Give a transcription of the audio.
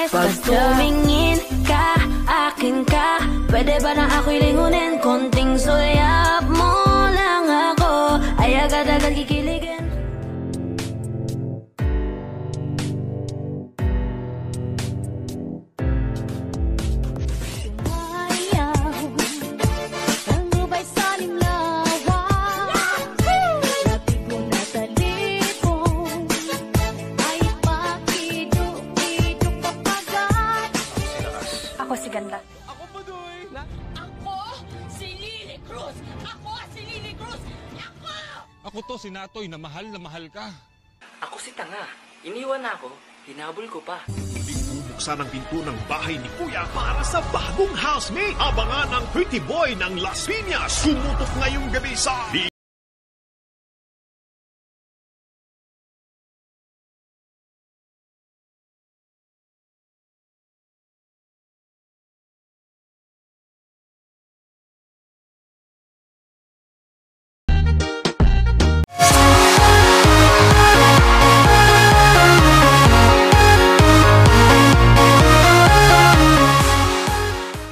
honest. Pag tumingin ka, akin ka, pwede ba na ako'y lingunin? Konting sulyap mo lang ako, ay agad-agad kikiligin. Ako si Ganda. Ako pa, Doy! Ako si Lily Cruz! Ako si Lily Cruz! Ako! Ako to, si Natoy, na mahal ka. Ako si Tanga. Iniwan na ako, hinabol ko pa. Muling bubuksan ang pinto ng bahay ni Kuya para sa bagong housemate. Abangan ang Pretty Boy ng Las Piñas. Sumutok ngayong gabi sa